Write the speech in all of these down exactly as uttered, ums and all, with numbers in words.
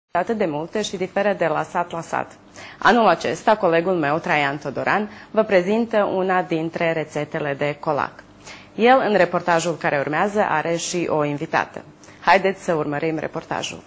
atât de multe și diferă de la sat la sat. Anul acesta, colegul meu, Traian Todoran, vă prezintă una dintre rețetele de colac. El, în reportajul care urmează, are și o invitată. Haideți să urmărim reportajul.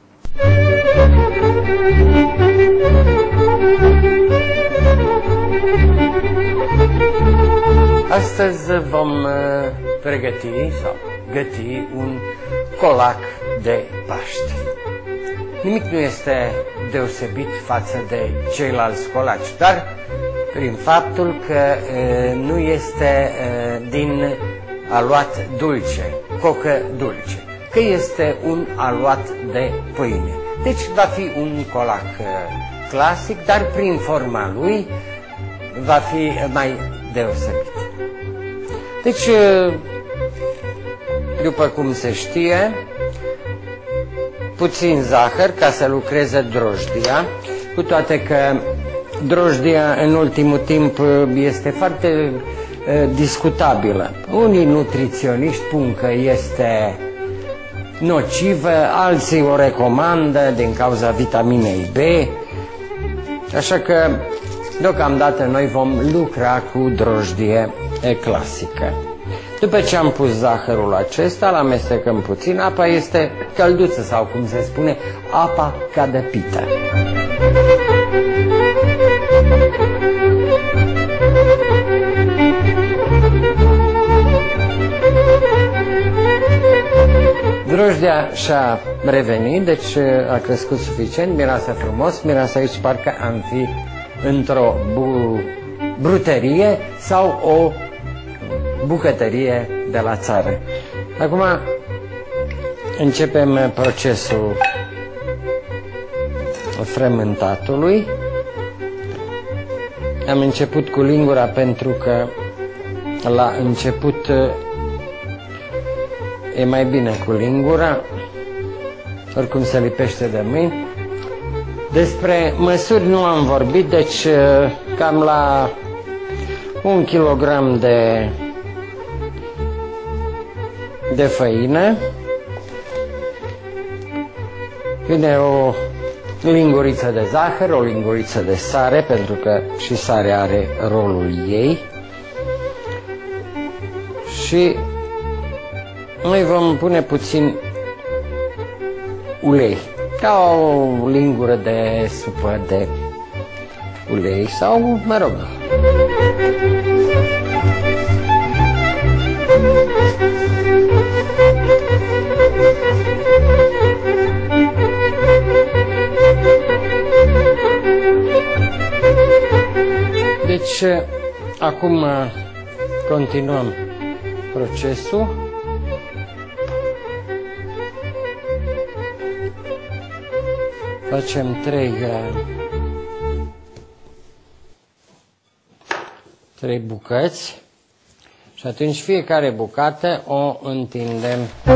Astăzi vom pregăti sau găti un colac de Paște. Nimic nu este deosebit față de ceilalți colaci, dar prin faptul că e, nu este e, din aluat dulce, cocă dulce, că este un aluat de pâine. Deci va fi un colac e, clasic, dar prin forma lui va fi mai deosebit. Deci, e, după cum se știe, puțin zahăr ca să lucreze drojdia, cu toate că drojdia în ultimul timp este foarte uh, discutabilă. Unii nutriționiști spun că este nocivă, alții o recomandă din cauza vitaminei B, așa că deocamdată noi vom lucra cu drojdie clasică. După ce am pus zahărul acesta, îl amestecăm puțin, apa este călduță sau cum se spune, apa cadăpită. Drojdia și-a revenit, deci a crescut suficient, miroase frumos, miroase aici parcă am fi într-o bu bruterie sau o bucătărie de la țară. Acum începem procesul frământatului. Am început cu lingura pentru că la început e mai bine cu lingura, oricum se lipește de mâini. Despre măsuri nu am vorbit, deci cam la un kilogram de de făină vine o linguriță de zahăr, o linguriță de sare, pentru că și sarea are rolul ei, și noi vom pune puțin ulei, ca o lingură de supă de ulei sau, mă rog, deci acum continuăm procesul. Facem trei trei bucăți și atunci fiecare bucată o întindem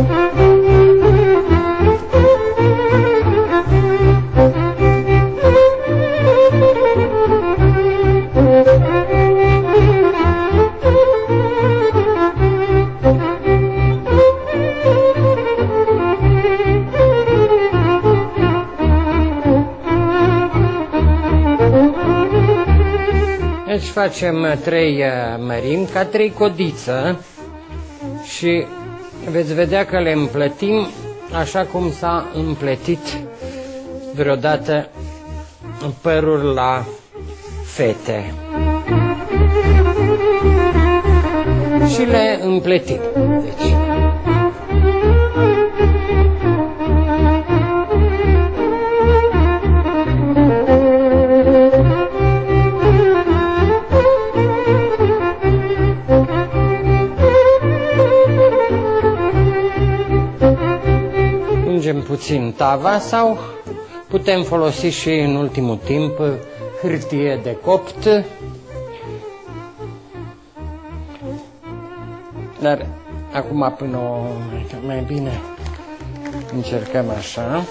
Deci facem trei mărimi, ca trei codiță, și veți vedea că le împletim așa cum s-a împletit vreodată părul la fete. Și le împletim. Deci. Puțin tava sau putem folosi și în ultimul timp hârtie de copt, dar acum până o, mai bine încercăm așa.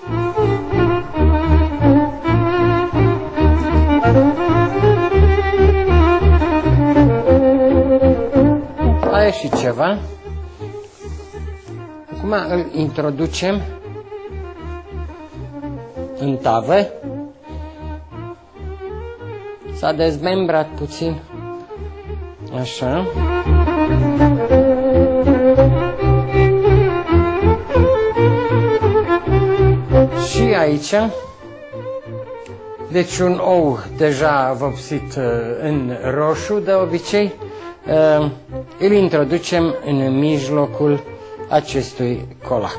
A ieșit ceva. Acum îl introducem în tavă. S-a dezmembrat puțin. Așa. Și aici, deci un ou deja vopsit în roșu de obicei, îl introducem în mijlocul acestui colac.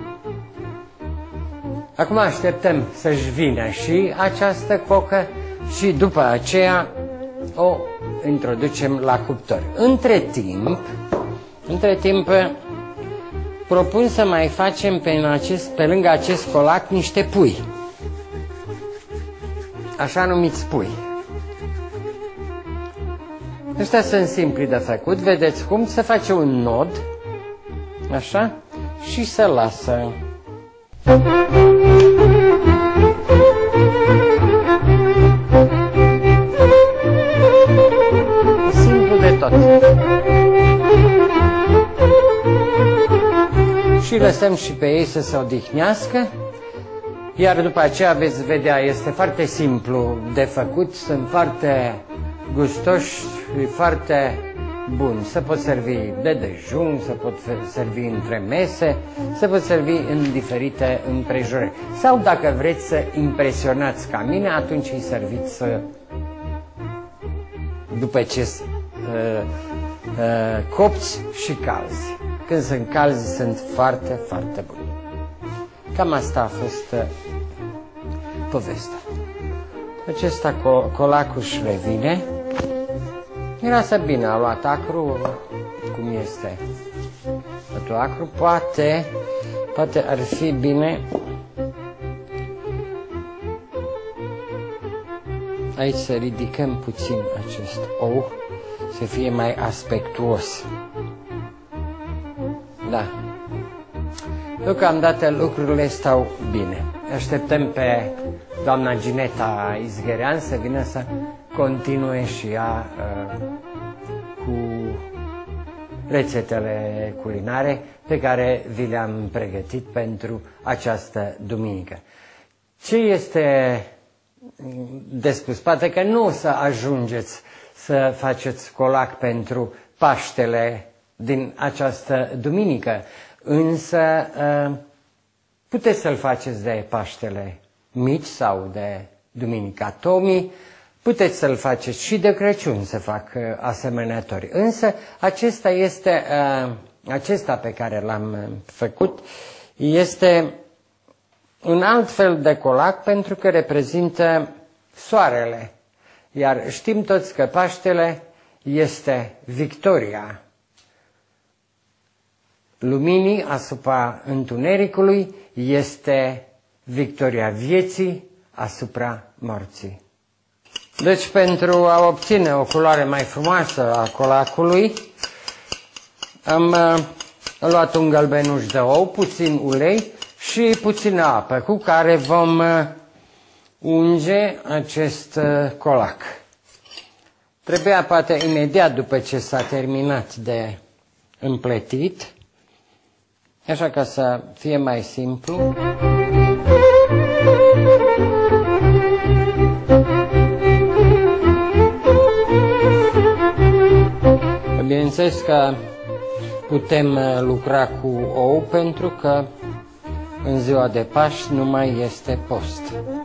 Acum așteptăm să-și vină și această cocă și după aceea o introducem la cuptor. Între timp, între timp propun să mai facem pe, acest, pe lângă acest colac niște pui. Așa numiți pui. Ăștia sunt simpli de făcut. Vedeți cum? Se face un nod. Așa. Și se lasă. Simplu de tot. Și lăsăm și pe ei să se odihnească. Iar după aceea veți vedea, este foarte simplu de făcut, sunt foarte gustoși și foarte buni. Se pot servi de dejun, se pot servi între mese, se pot servi în diferite împrejurări. Sau dacă vreți să impresionați ca mine, atunci îi serviți după ce uh, uh, copți și calzi. Când sunt calzi, sunt foarte, foarte buni. Cam asta a fost uh, povestea. Acesta co colacul își revine. Miroase bine, a luat acru, cum este totul acru. Poate, poate ar fi bine aici să ridicăm puțin acest ou, să fie mai aspectuos. Da. Deocamdată lucrurile stau bine. Așteptăm pe doamna Gineta Izgherean să vină să continue și ea uh, cu rețetele culinare pe care vi le-am pregătit pentru această duminică. Ce este de spus? Poate că nu o să ajungeți să faceți colac pentru Paștele din această duminică, însă puteți să-l faceți de Paștele Mici sau de Duminica Tomii, puteți să-l faceți și de Crăciun, să fac asemănători. Însă acesta este, acesta pe care l-am făcut este un alt fel de colac pentru că reprezintă soarele. Iar știm toți că Paștele este victoria luminii asupra întunericului, este victoria vieții asupra morții. Deci pentru a obține o culoare mai frumoasă a colacului, am uh, luat un gălbenuș de ou, puțin ulei și puțină apă cu care vom uh, unge acest uh, colac. Trebuia poate imediat după ce s-a terminat de împletit, așa ca să fie mai simplu. Bineînțeles că putem lucra cu ou pentru că în ziua de Paști nu mai este post.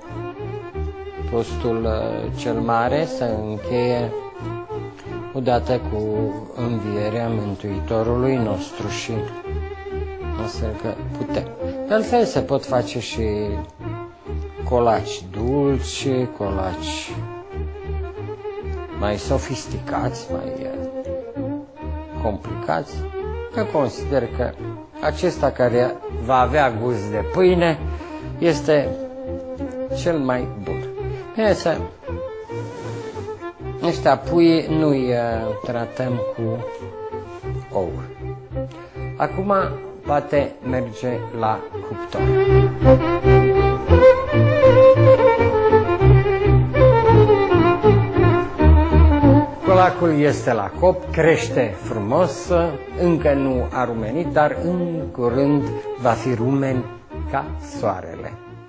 Postul cel mare se încheie odată cu învierea Mântuitorului nostru și astfel că putem. De altfel se pot face și colaci dulci, colaci mai sofisticați, mai complicați. Eu consider că acesta care va avea gust de pâine este cel mai bun. Bine, să ăștia pui nu-i tratăm cu ou. Acum poate merge la cuptor. Colacul este la cop, crește frumos, încă nu a rumenit, dar în curând va fi rumen ca soarele.